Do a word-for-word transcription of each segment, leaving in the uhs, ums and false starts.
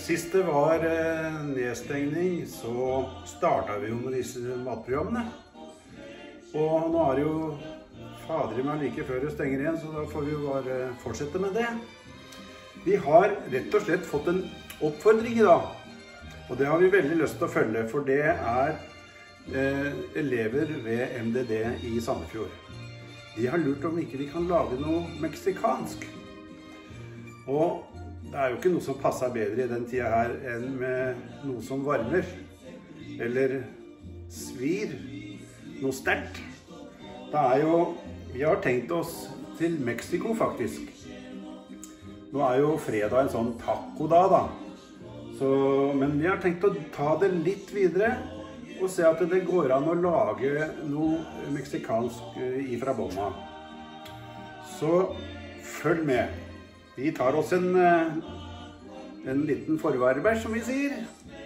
Sist det var eh, nedstengning, så startet vi jo med disse matprogrammene. Og nå er det jo fader i meg like før det stenger igjen, så da får vi jo bare fortsette med det. Vi har rett og slett fått en oppfordring i dag, og det har vi veldig lyst til å følge, for det er eh, elever ved M D D i Sandefjord. De har lurt om ikke vi kan lage noe meksikansk. Og det er jo ikke noe som passer bedre i den tida her enn med noe som varmer, eller svir, noe sterkt. Det er jo, vi har tenkt oss til Mexico faktisk. Nå er jo fredag en sånn taco da da, så, men vi har tenkt å ta det litt videre og se at det går an å lage noe meksikansk ifra bånda. Så følg med. Vi tar oss en, en liten forvarber, som vi sier.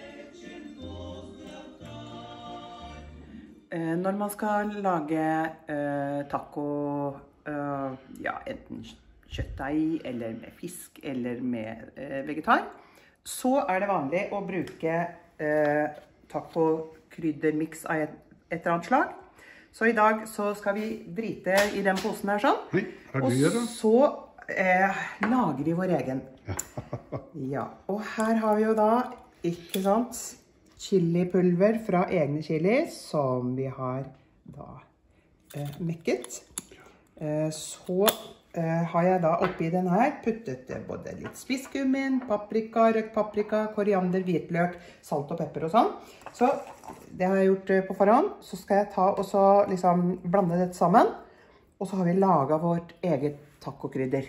Når man skal lage uh, taco, uh, ja, enten kjøttdeig, eller med fisk, eller med uh, vegetar, så er det vanlig å bruke uh, taco-kryddermix av et, et eller annet slag. Så i dag så skal vi drite i den posen her sånn. Hei, hva du gjør da? Og så eh, lager vi vår egen. Ja, og her har vi jo da, ikke sant, chilipulver fra egne chili, som vi har da eh, mekket. Eh, så eh, har jeg da oppi den her puttet både litt spisskummin, paprika, røkt paprika, koriander, hvitløk, salt og pepper og sånn. Så det har jeg gjort på forhånd. Så skal jeg ta og så liksom blande dette sammen. Og så har vi laget vårt eget tacokrydder.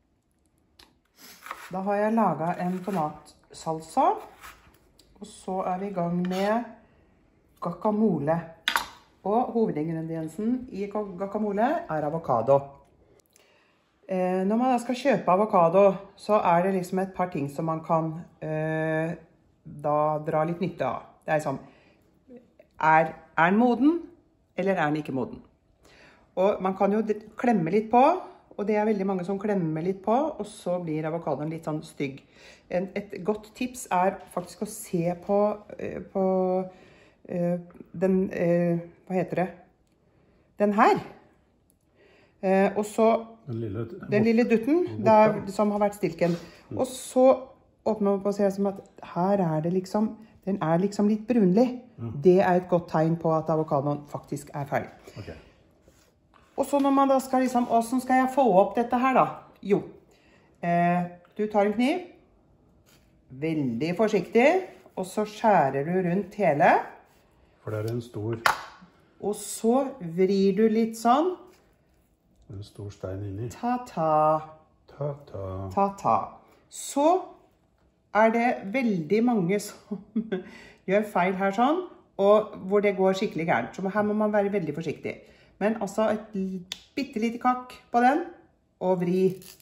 Da har jeg laget en tomatsalsa. Og så er vi i gang med guacamole. Og hovedingrediensen i guacamole er avokado. Eh, når man da skal kjøpe avokado, så er det liksom et par ting som man kan eh, da dra litt nytte av. Det er sånn, er, er den moden, eller er den ikke moden? Og man kan jo klemme litt på, og det er veldig mange som klemmer litt på, og så blir avokadoen litt sånn stygg. En, et godt tips er faktisk å se på, på uh, den, uh, hva heter det? Den her. Uh, og så den lille, den lille dutten, der, som har vært stilken. Og så åpner man på å se som at her er det liksom, den er liksom litt brunlig. Mm. Det er et godt tegn på at avokadoen faktisk er ferdig. Okay. Og så når man da skal liksom, hvordan skal jeg få opp dette her da? Jo, eh, du tar en kniv, veldig forsiktig, og så skjærer du rundt hele. For det er en stor... Og så vrir du litt sånn. En stor stein inni. Ta-ta. Ta-ta. Ta-ta. Så er det veldig mange som gjør feil her sånn, og hvor det går skikkelig gærent. Så her må man være veldig forsiktig. Men altså et bittelite kakk på den, og vri.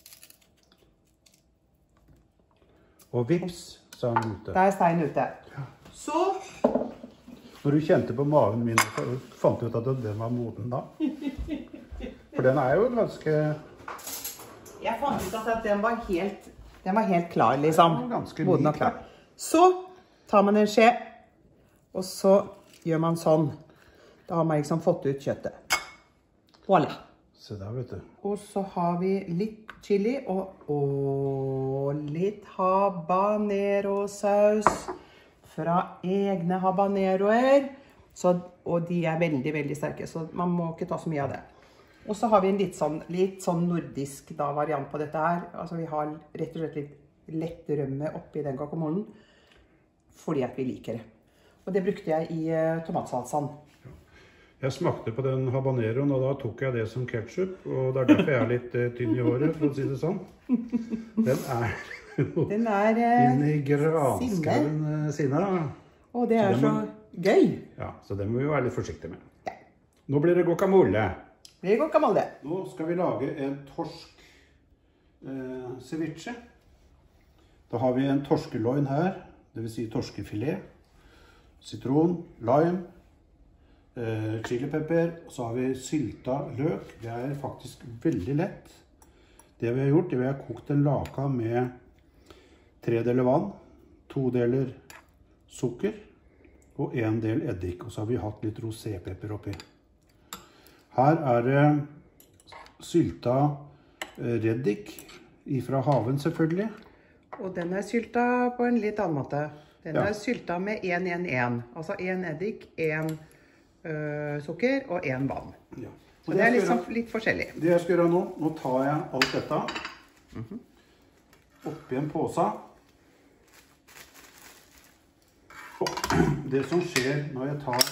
Og vips, så er den ute. Der er steinen ute. Ja. Så... Når du kjente på maven min, fant du ut at den var moden da? For den er jo ganske... Jeg fant ut at den var helt... Den var helt klar, liksom. Ganske moden og klar. Så tar man en skje, og så gjør man sånn. Da har man liksom fått ut kjøttet. Voilà. Se der, vet du. Og så har vi litt chili og, og litt habanero-saus fra egne habaneroer. Så, og de er veldig, veldig sterke, så man må ikke ta så mye av det. Og så har vi en litt sånn, litt sånn nordisk da, variant på dette her. Altså vi har rett og slett litt lett rømme oppi den guacamolen, fordi at vi liker det. Og det brukte jeg i uh, tomatsalsaen. Jeg smakte på den habaneroen, og da tok jeg det som ketchup, og det er derfor jeg er litt uh, tynn i håret, for å si det sånn. Den er jo den er, uh, inni granskauen uh, sinne. Og det er så, så må, gøy. Ja, så det må vi være litt forsiktige med. Ja. Nå blir det guacamole. Det blir guacamole. Nå skal vi lage en torsk eh, ceviche. Da har vi en torskeloin her, det vil si torskefilet, sitron, lime, eh, chilipepper, og så har vi sylta løk. Det er faktisk veldig lett. Det vi har gjort, det vi har kokt en laka med tre deler vann, to deler sukker og en del eddik. Og så har vi hatt litt rosépepper oppi. Her er det sylta reddik fra haven selvfølgelig. Og den er sylta på en litt annen måte. Den Ja. er sylta med en, en, en. Altså en eddik, en øh, sukker og en vann. Ja. Så det er liksom litt forskjellig. Det jeg skal gjøre nå, nå tar jeg alt dette oppi en påse. Og det som skjer når jeg tar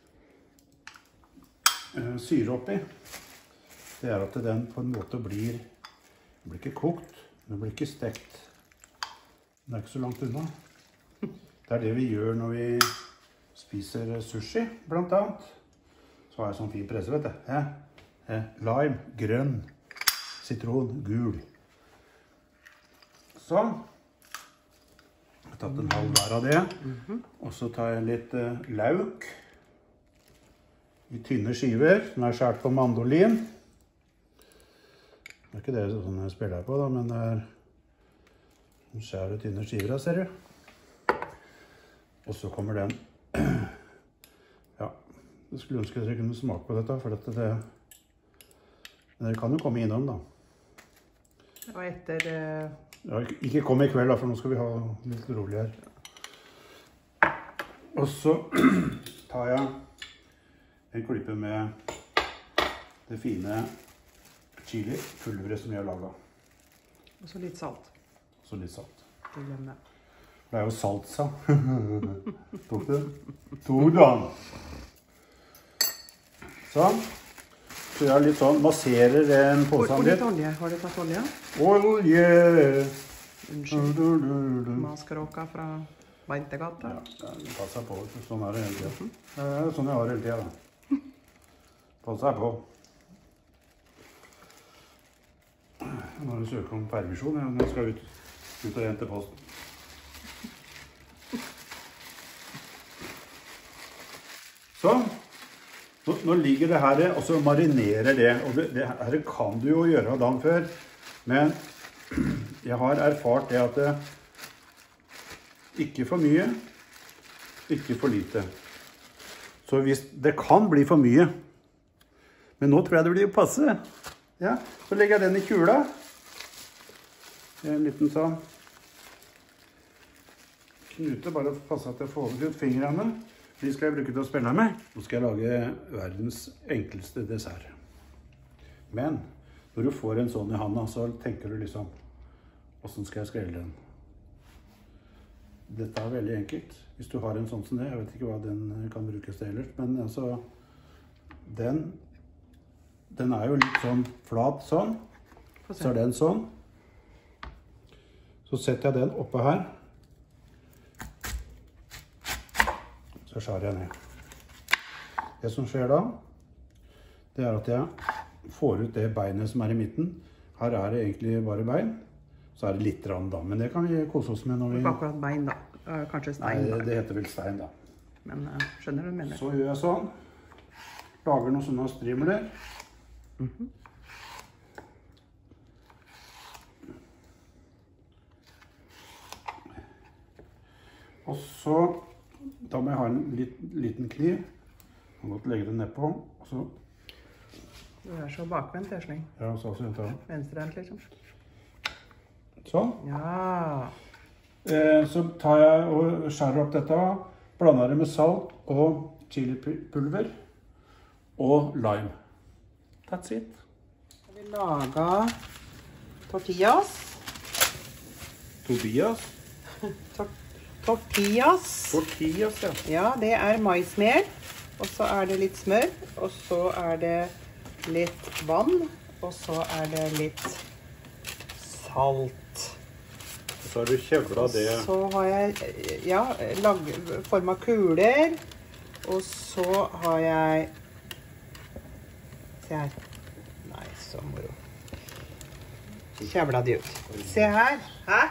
uh, syre oppi, det er at den på en måte blir, den blir ikke kokt, den blir ikke stekt. Den er ikke så langt unna. Det er det vi gjør når vi spiser sushi, blant annet. Så har jeg sånn fin presse, vet du. Ja. Ja. Lime, grønn, sitron, gul. Sånn. Jeg har tatt en halv hver av det. Mm-hmm. Og så tar jeg litt uh, lauk i tynne skiver, som er skjært på mandolin. Det er ikke det sånn jeg spiller på, da, men det er skjære tynne skiver, ser du. Og så kommer den. Ja, jeg skulle ønske dere kunne smake på dette, for dette, det... Men dere kan jo komme innom, da. Og etter... Uh... Ja, ikke kom i kveld, da, for nå skal vi ha litt rolig her. Og så tar jeg en klippe med det fine chili-pulveret som jeg har laget. Og så litt salt. Og så litt salt. Ikke glem det. Det er jo salsa. Tok du? To dager. Sånn. Så jeg litt sånn, masserer en påse Og litt olje. Har du tatt olje? Olje! Unnskyld. Maskråka fra Veintegata. Ja, det passer på. Sånn er det hele tiden. Det er sånn jeg har hele tiden, da. Passer på. Nå har jeg søkt om permisjon, ja. Jeg skal ut, ut og hente posten. Sånn. Nå, nå ligger det her, og så marinerer det. Og det, det her kan du jo gjøre dagen før. Men jeg har erfart det at det ikke for mye, ikke for lite. Så hvis det kan bli for mye, men nå tror jeg det blir passe. Ja, så legger jeg den i kula. En liten sånn knute, bare passe at jeg får ut fingrene. De skal jeg bruke til å spille med. Nå skal jeg lage verdens enkleste dessert. Men når du får en sånn i handa, så tenker du liksom, hvordan skal jeg skrelle den? Dette er veldig enkelt. Hvis du har en sånn som det, jeg vet ikke hva den kan brukes til ellers, men altså, den, den er jo litt sånn flat sånn. Så er den sånn. Så setter jeg den oppe her. Så skjærer jeg ned. Det som skjer da, det er at jeg får ut det beinet som er i midten. Her er det egentlig bare bein. Så er det litt rann da, men det kan vi kose oss med når vi... Ikke akkurat bein da. Kanskje stein. Nei, det heter vel stein da. Men uh, skjønner du hva du mener. Så gjør jeg sånn. Lager noen sånne strimler. Mm-hmm. Og så... Da må jeg ha en lit, liten kniv. Jeg må godt legge den ned på. Og så... Du er så bakvendt, Esling. Ja, så også jeg Venstrehendt, liksom. Sånn. Ja. Eh, så tar jeg og skjærer opp dette. Blander det med salt og chilipulver. Og lime. That's it. Vi lager tortillas. Tobias. Tor tortillas. Tortillas, ja. Ja, det er maismel. Og så er det litt smør. Og så er det litt vann. Og så er det litt salt. Så har du kjevla det. Så har jeg, ja, lag, formet kuler. Og så har jeg... Se her. Nei, så moro. Kjevla de ut. Se her. Hæ?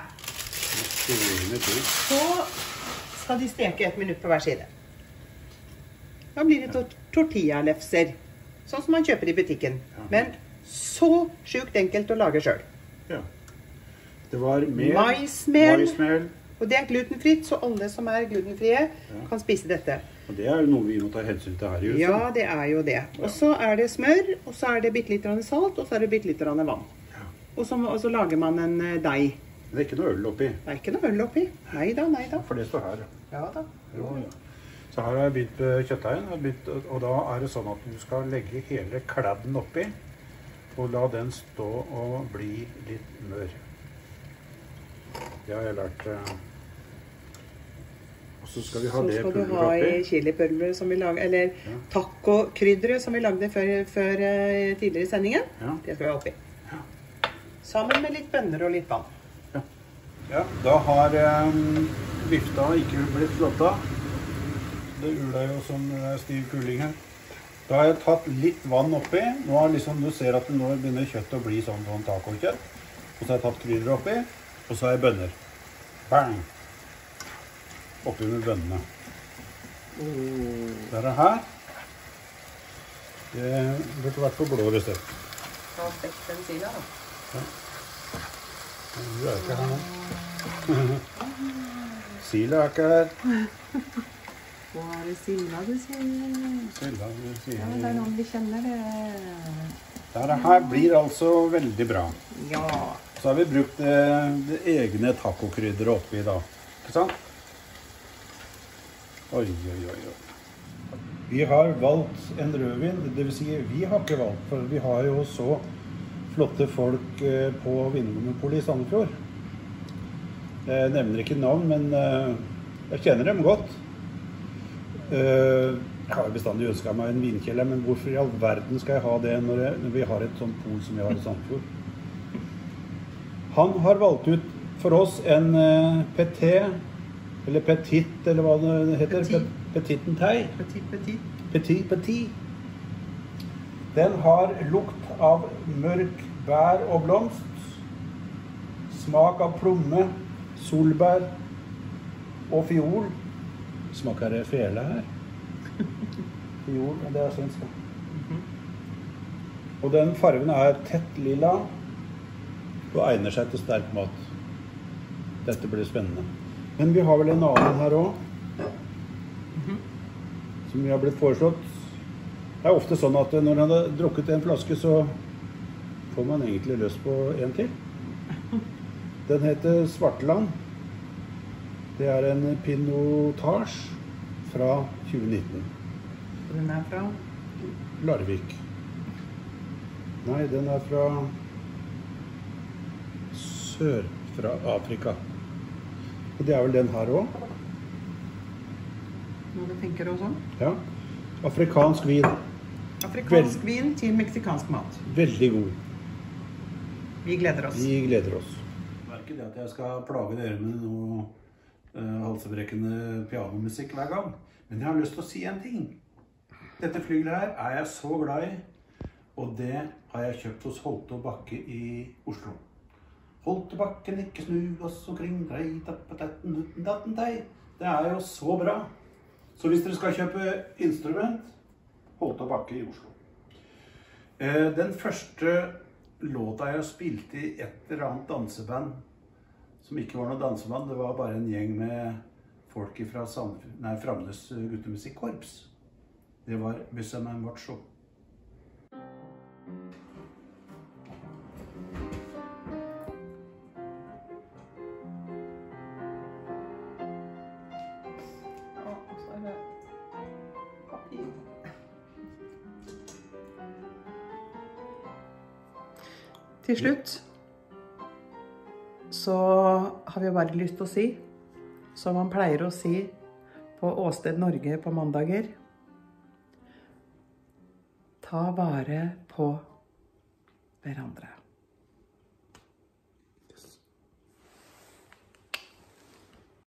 Så skal de steke et minutt på hver side. Da blir det tor tortillalefser. Sånn som man kjøper i butikken. Men så sjukt enkelt å lage selv. Ja. Det var mel, maismel, maismel Og det er glutenfritt, så alle som er glutenfrie ja. kan spise dette. Og det er jo noe vi må ta hensyn til her i huset. Ja, det er jo det. Og så er det smør, og så er det bitte litt salt, og så er det bitte litt vann. Ja. Og, så, og så lager man en deig. Det er ikke noe øl oppi? Det er ikke noe øl oppi. Nei da, nei da. For det står her. Ja da. Jo, ja. Så her har jeg begynt kjøttdeigen, og da er det sånn at du skal legge hele kladden oppi, og la den stå og bli litt mør. Det har jeg lært. Og så skal vi ha det pulver oppi. Så skal du ha i chilipulver som vi lager, eller ja. tacokrydderet som vi lagde før, før tidligere i sendingen. Ja. Det skal vi ha oppi. Ja. Sammen med litt bønner og litt vann. Ja, ja da har um, vifta ikke blitt slått av. Det uler jo som stiv kuling her. Da har jeg tatt litt vann oppi. Nå har liksom, du ser at nå begynner kjøttet å bli sånn, sånn tacokjøtt. Og så har jeg tatt krydder oppi, og så har jeg bønner. Bang! Oppi med bønnene. Mm. Det er her. Det burde vært på blå resept. Ta stekt den sila da. Ja. Du er ikke her nå. Sila er ikke her. Hva er det Silla du sier? Silla du sier. Ja, det er noen vi kjenner det. Dette her blir altså veldig bra. Ja. Så har vi brukt det, det egne tacokrydder oppi da. Ikke sant? Oi, oi, oi, oi. Vi har valgt en rødvin, det vil si vi har ikke valgt, for vi har jo så flotte folk på Vinmonopolet i Sandefjord. Jeg nevner ikke navn, men jeg kjenner dem godt. Jeg har bestandig ønsket meg en vinkjeller, men hvorfor i all verden skal jeg ha det når, jeg, når vi har et sånt pol som vi har i Sandefjord? Han har valgt ut for oss en P-T, eller Petit, eller hva det heter. Petit. Petitentei. Petit, petit. Petit, petit. Den har lukt av mørk bær og blomst, smak av plomme, solbær og fiol. Smaker det fele her? Fiol, det er svensk. Mm-hmm. Og den farven er tett lila og egner seg til sterk mat. Dette blir spennende. Men vi har vel en annen her også, mm-hmm. som vi har blitt foreslått. Det er ofte sånn at når man har drukket en flaske, så får man egentlig lyst på en til. Den heter Svartland. Det er en Pinotage fra tjue nitten. Den er fra? Larvik. Nei, den er fra sør fra Afrika. Og det er vel den her også. Når du tenker også? Ja. Afrikansk vin. Afrikansk Vel... vin til meksikansk mat. Veldig god. Vi gleder oss. Vi gleder oss. Det er ikke det at jeg skal plage dere med noe halsebrekkende pianomusikk hver gang. Men jeg har lyst til å si en ting. Dette flygelet her er jeg så glad i, og det har jeg kjøpt hos Holte og Bakke i Oslo. Holte Bakken, ikke snu oss omkring, drei, tappetetten, uten datten deg. Det er jo så bra. Så hvis dere skal kjøpe instrument, Holte og Bakke i Oslo. Den første låta jeg spilte i et eller annet danseband, som ikke var noe danseband, det var bare en gjeng med folk fra Framnes guttemusikkorps. Det var Bussaman Macho. Og så er det papir. Til slutt så har vi bare lyst til å si, som man pleier å si på Åsted Norge på mandager, ta vare på hverandre.